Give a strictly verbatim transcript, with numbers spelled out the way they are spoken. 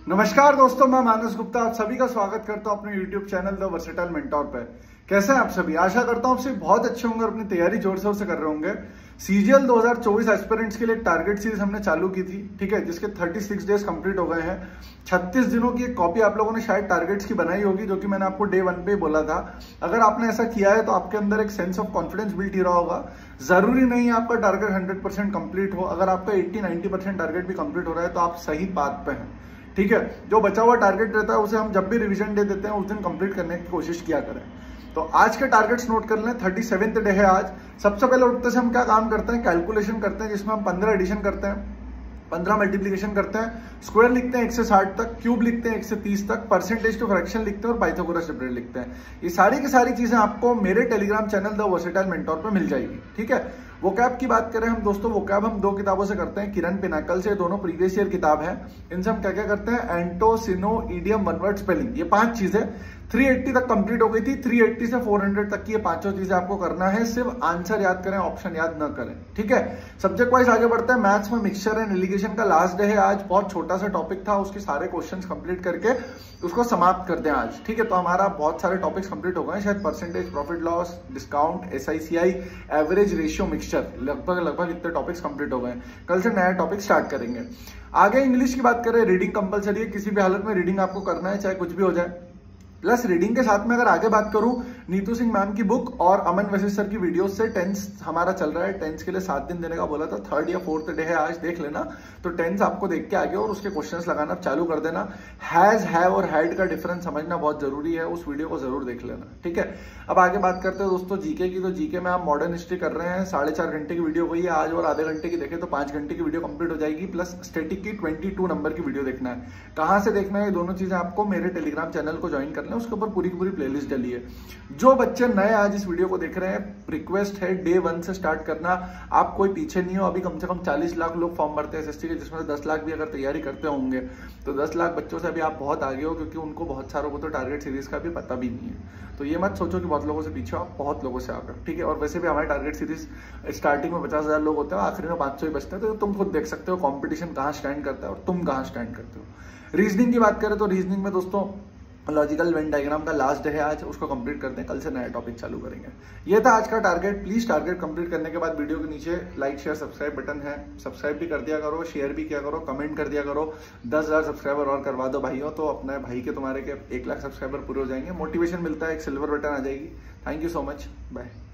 नमस्कार दोस्तों, मैं मानस गुप्ता आप सभी का स्वागत करता हूं अपने YouTube channel the versatile mentor पे। कैसे हैं आप सभी? आशा करता हूं आप सभी बहुत अच्छे होंगे और अपनी तैयारी जोर शोर से कर रहे होंगे। सीजीएल दो हज़ार चौबीस एस्पिरेंट्स के लिए टारगेट सीरीज हमने चालू की थी, ठीक है, जिसके छत्तीस डेज कंप्लीट हो गए हैं। छत्तीस दिनों की एक कॉपी आप लोगों ने शायद टारगेट्स की बनाई होगी, जो कि मैंने आपको डे वन पे बोला था। अगर आपने ऐसा किया है तो आपके अंदर एक सेंस ऑफ कॉन्फिडेंस बिल्ट ही रहा होगा। जरूरी नहीं है आपका टारगेट हंड्रेड परसेंट कंप्लीट हो, अगर आपका एट्टी नाइन्टी परसेंट टारगेट भी कंप्लीट हो रहा है तो आप सही बात पे हैं, ठीक है। जो बचा हुआ टारगेट रहता है उसे हम जब भी रिवीजन डे देते हैं उस दिन कंप्लीट करने की कोशिश किया करें। तो आज के टारगेट्स नोट कर लें। थर्टी सेवेंथ डे है आज। सबसे पहले उठते से हम क्या काम करते हैं, कैलकुलेशन करते हैं, जिसमें हम पंद्रह एडिशन करते हैं, पंद्रह मल्टीप्लिकेशन करते हैं, स्क्वायर लिखते हैं एक से साठ तक, क्यूब लिखते हैं एक से तीस तक, परसेंटेज टू फ्रैक्शन लिखते हैं और पाइथागोरस ट्रिपलेट लिखते हैं। ये सारी की सारी चीजें आपको मेरे Telegram channel the versatile mentor पे मिल जाएगी, ठीक है। वोकैब की बात करें हम दोस्तों, वोकैब हम दो किताबों से करते हैं, किरण पिनाकल से, दोनों प्रीवियस ईयर किताब है। इनसे हम क्या क्या करते हैं, antonym, synonym, idiom, one word spelling, ये पांच चीजें तीन सौ अस्सी तक कंप्लीट हो गई थी। तीन सौ अस्सी से चार सौ तक की ये पांचों चीजें आपको करना है। सिर्फ आंसर याद करें, ऑप्शन याद न करें, ठीक है। सब्जेक्ट वाइज आगे बढ़ते हैं। मैथ्स में मिक्सचर एंड एलिगेशन का लास्ट डे है आज। बहुत छोटा सा टॉपिक था, उसके सारे क्वेश्चंस कंप्लीट करके उसको समाप्त करते हैं आज, ठीक है। तो हमारा बहुत सारे टॉपिक्स कंप्लीट हो गए, शायद percentage, profit loss, discount, SI CI, average, ratio, mixture, लगभग लगभग इतने टॉपिक्स कंप्लीट हो गए। कल से नया टॉपिक स्टार्ट करेंगे। आगे इंग्लिश की बात करें, रीडिंग कंपलसरी है, किसी भी हालत में रीडिंग आपको करना है, चाहे कुछ भी हो जाए। प्लस रीडिंग के साथ में अगर आगे बात करूं, नीतू सिंह मैम की बुक और अमन वशिष्ठ सर की वीडियोस से टेंस हमारा चल रहा है। टेंस के लिए सात दिन देने का बोला था, थर्ड या फोर्थ डे है आज, देख लेना। तो टेंस आपको देख के आगे और उसके क्वेश्चंस लगाना चालू कर देना। हैज, हैव और हैड का डिफरेंस समझना बहुत जरूरी है, उस वीडियो को जरूर देख लेना, ठीक है। अब आगे बात करते हैं दोस्तों जीके की। तो जीके में आप मॉडर्न हिस्ट्री कर रहे हैं, साढ़े चार घंटे की वीडियो गई है आज, और आधे घंटे की देखें तो पांच घंटे की वीडियो कंप्लीट हो जाएगी। प्लस स्टैटिक की बाईस नंबर की वीडियो देखना है। कहां से देखना है, ये दोनों चीजें आपको मेरे टेलीग्राम चैनल को ज्वाइन करना है, उसके ऊपर पूरी पूरी प्लेलिस्ट डली है। जो बच्चे नए आज इस वीडियो को देख रहे हैं, रिक्वेस्ट है डे वन से स्टार्ट करना। आप कोई पीछे नहीं हो, अभी कम से कम चालीस लाख लोग फॉर्म भरते हैं एसएससी के, जिसमें दस लाख भी अगर तैयारी करते होंगे तो दस लाख बच्चों से अभी आप बहुत आगे हो, क्योंकि उनको बहुत सारों को तो टारगेट सीरीज का भी पता भी नहीं है। तो ये मत सोचो कि बहुत लोगों से पीछे हो, आप बहुत लोगों से आगे, ठीक है। और वैसे भी हमारे टारगेट सीरीज स्टार्टिंग में पचास हजार लोग होते हैं, आखिरी में पांच सौ ही बचते हैं। तो तुम खुद देख सकते हो कॉम्पिटिशन कहाँ स्टैंड करता है और तुम कहाँ स्टैंड करते हो। रीजनिंग की बात करें तो रीजनिंग में दोस्तों लॉजिकल वेन डायग्राम का लास्ट डे है आज, उसको कंप्लीट करते हैं, कल से नया टॉपिक चालू करेंगे। ये था आज का टारगेट। प्लीज टारगेट कंप्लीट करने के बाद वीडियो के नीचे लाइक शेयर सब्सक्राइब बटन है, सब्सक्राइब भी कर दिया करो, शेयर भी किया करो, कमेंट कर दिया करो। दस हजार सब्सक्राइबर और करवा दो भाइयों, तो अपने भाई के तुम्हारे के एक लाख सब्सक्राइबर पूरे हो जाएंगे। मोटिवेशन मिलता है, एक सिल्वर बटन आ जाएगी। Thank you so much, bye.